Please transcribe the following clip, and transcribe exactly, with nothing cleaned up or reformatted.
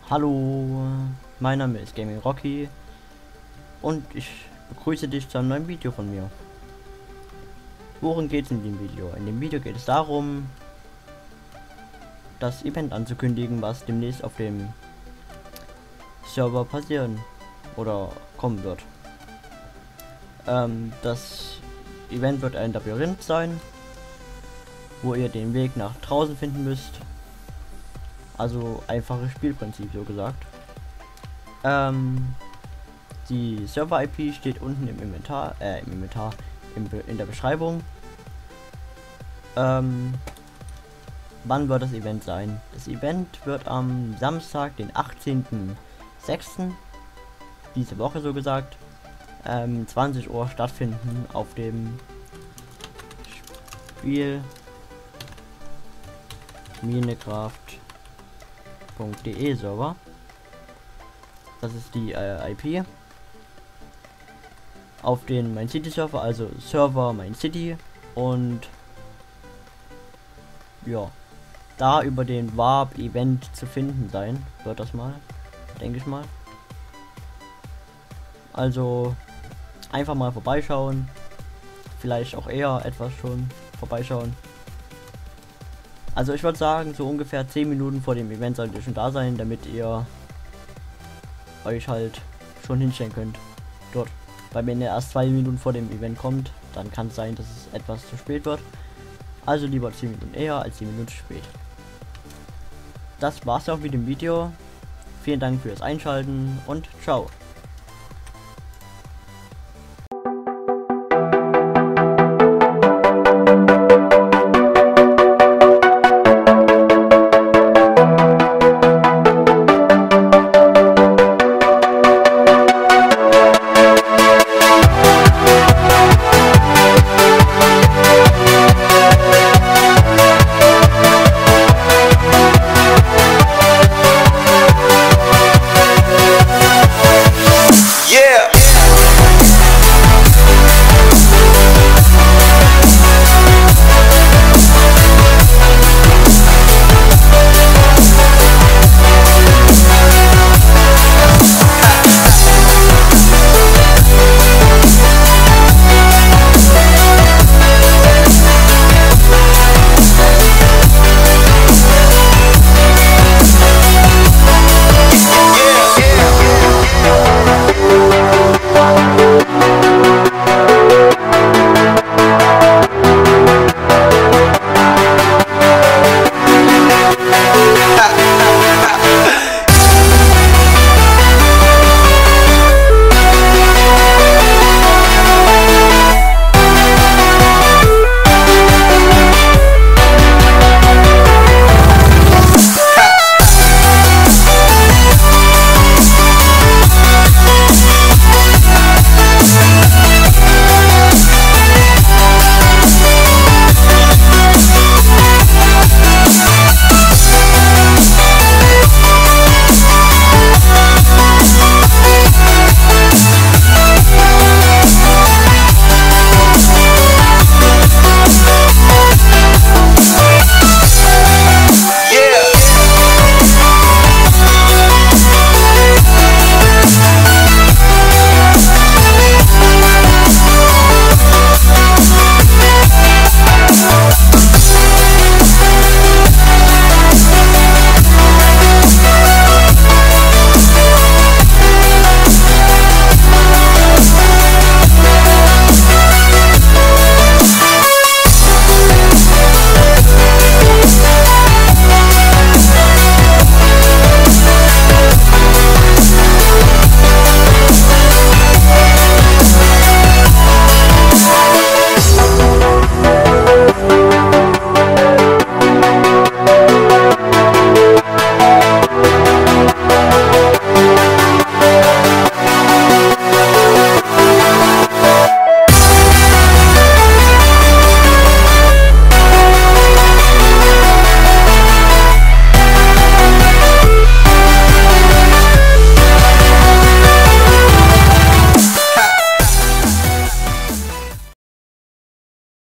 Hallo, mein Name ist Gaming Rocky und ich begrüße dich zu einem neuen Video von mir. Worum geht es in dem Video? In dem Video geht es darum, das Event anzukündigen, was demnächst auf dem Server passieren oder kommen wird. Ähm, das Event wird ein Labyrinth sein, wo ihr den Weg nach draußen finden müsst. Also einfaches Spielprinzip, so gesagt. Ähm, die Server-I P steht unten im Inventar, äh, im Inventar, im Be in der Beschreibung. Ähm, wann wird das Event sein? Das Event wird am Samstag, den achtzehnten sechsten diese Woche so gesagt, ähm, zwanzig Uhr stattfinden auf dem Spiel Minecraft.de Server. Das ist die äh, I P. Auf den Mein City Server, also Server Mein City, und ja, da über den Warp Event zu finden sein wird das mal, denke ich mal. Also einfach mal vorbeischauen, vielleicht auch eher etwas schon vorbeischauen. Also ich würde sagen, so ungefähr zehn Minuten vor dem Event solltet ihr schon da sein, damit ihr euch halt schon hinstellen könnt dort. Weil wenn ihr erst zwei Minuten vor dem Event kommt, dann kann es sein, dass es etwas zu spät wird. Also lieber zehn Minuten eher als zehn Minuten spät. Das war's auch mit dem Video. Vielen Dank fürs Einschalten und ciao.